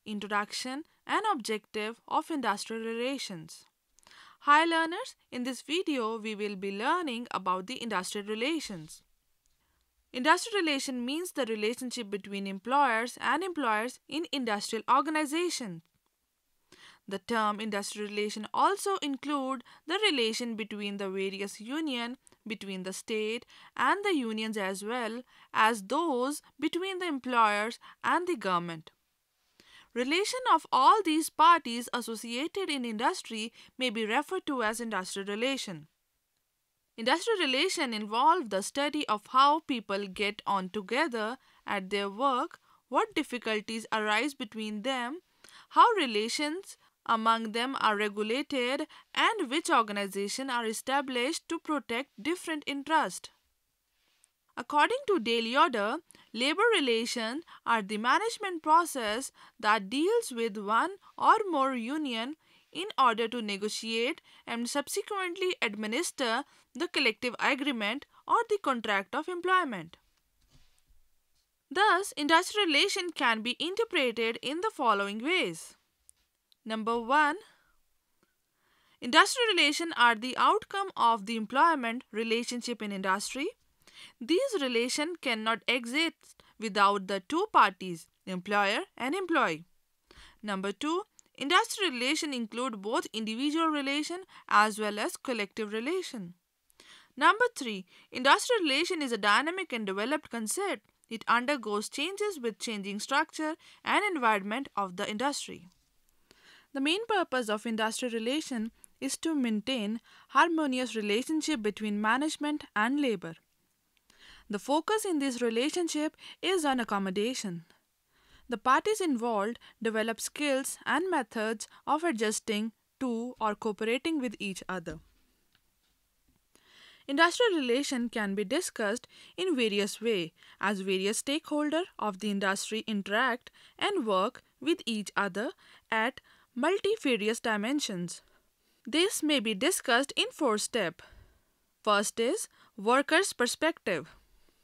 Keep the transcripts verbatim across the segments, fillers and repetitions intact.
introduction and objective of industrial relations. Hi learners, in this video we will be learning about the industrial relations. Industrial relation means the relationship between employers and employers in industrial organizations. The term industrial relation also include the relation between the various union, between the state and the unions as well as those between the employers and the government. Relation of all these parties associated in industry may be referred to as industrial relation. Industrial relation involve the study of how people get on together at their work, what difficulties arise between them, how relations among them are regulated, and which organizations are established to protect different interests. According to Daly-Yoder, labor relations are the management process that deals with one or more union in order to negotiate and subsequently administer the collective agreement or the contract of employment. Thus, industrial relation can be interpreted in the following ways. Number one, industrial relations are the outcome of the employment relationship in industry. These relations cannot exist without the two parties, employer and employee. Number two, industrial relations include both individual relation as well as collective relation. Number three, industrial relation is a dynamic and developed concept. It undergoes changes with changing structure and environment of the industry. The main purpose of industrial relation is to maintain harmonious relationship between management and labor. The focus in this relationship is on accommodation. The parties involved develop skills and methods of adjusting to or cooperating with each other. Industrial relation can be discussed in various ways as various stakeholders of the industry interact and work with each other at multifarious dimensions. This may be discussed in four steps. First is workers' perspective.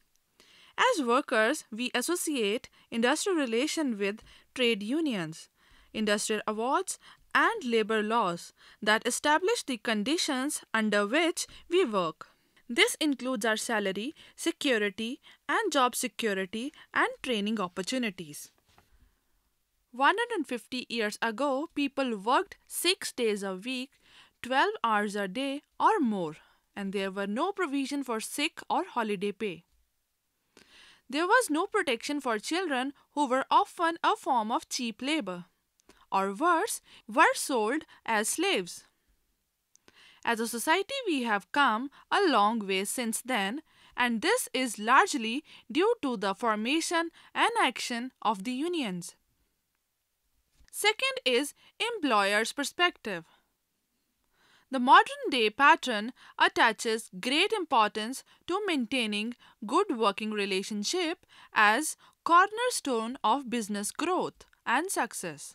As workers, we associate industrial relation with trade unions, industrial awards, and labor laws that establish the conditions under which we work. This includes our salary, security, and job security and training opportunities. one hundred fifty years ago, people worked six days a week, twelve hours a day or more, and there were no provision for sick or holiday pay. There was no protection for children who were often a form of cheap labor, or worse, were sold as slaves. As a society, we have come a long way since then, and this is largely due to the formation and action of the unions. Second is employer's perspective. The modern day pattern attaches great importance to maintaining good working relationship as cornerstone of business growth and success.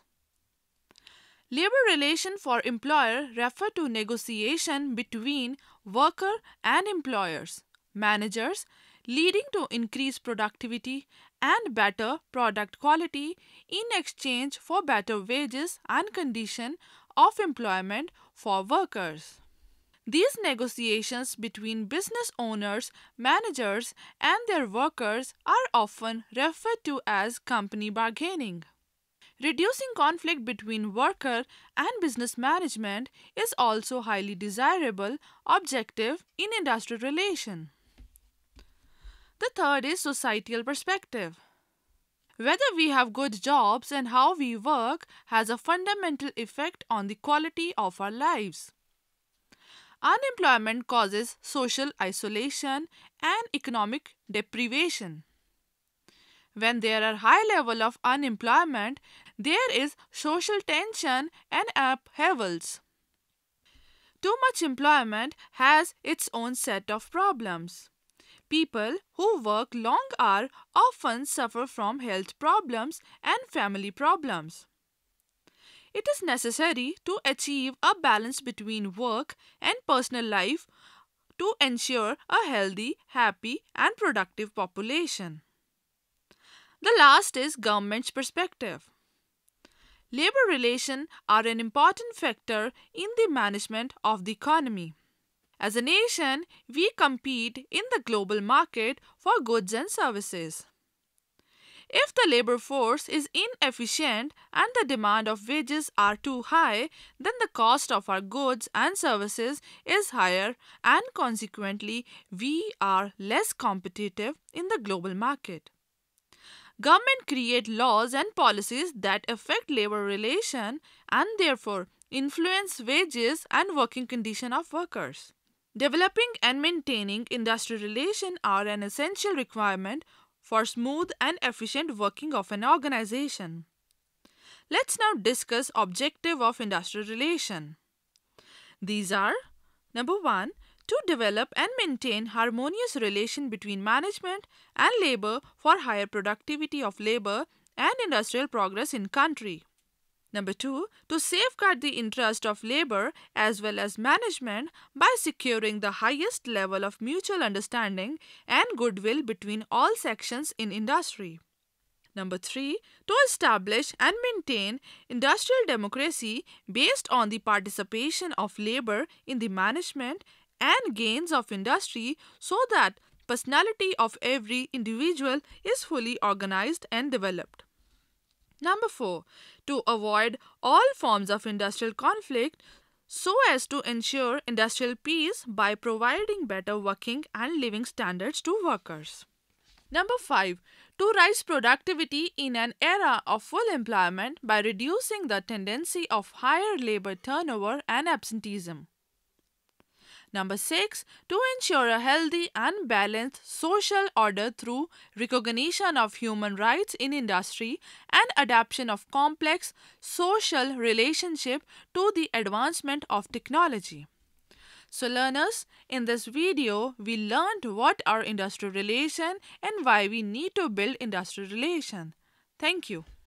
Labor relation for employer refer to negotiation between worker and employers, managers, leading to increased productivity and better product quality in exchange for better wages and condition of employment for workers. These negotiations between business owners, managers, and their workers are often referred to as company bargaining. Reducing conflict between worker and business management is also highly desirable objective in industrial relation. The third is societal perspective. Whether we have good jobs and how we work has a fundamental effect on the quality of our lives. Unemployment causes social isolation and economic deprivation. When there are high level of unemployment, there is social tension and upheavals. Too much employment has its own set of problems. People who work long hours often suffer from health problems and family problems. It is necessary to achieve a balance between work and personal life to ensure a healthy, happy, and productive population. The last is government's perspective. Labor relations are an important factor in the management of the economy. As a nation, we compete in the global market for goods and services. If the labor force is inefficient and the demand of wages are too high, then the cost of our goods and services is higher and consequently we are less competitive in the global market. Government create laws and policies that affect labor relation and therefore influence wages and working condition of workers. Developing and maintaining industrial relations are an essential requirement for smooth and efficient working of an organization. Let's now discuss objective of industrial relation. These are: number one, to develop and maintain harmonious relation between management and labor for higher productivity of labor and industrial progress in country. Number two, to safeguard the interest of labor as well as management by securing the highest level of mutual understanding and goodwill between all sections in industry. Number three, to establish and maintain industrial democracy based on the participation of labor in the management and gains of industry so that personality of every individual is fully organized and developed. Number four, to avoid all forms of industrial conflict so as to ensure industrial peace by providing better working and living standards to workers. Number five, to raise productivity in an era of full employment by reducing the tendency of higher labor turnover and absenteeism. Number six, to ensure a healthy and balanced social order through recognition of human rights in industry and adaptation of complex social relationship to the advancement of technology. So learners, in this video, we learned what are industrial relations and why we need to build industrial relations. Thank you.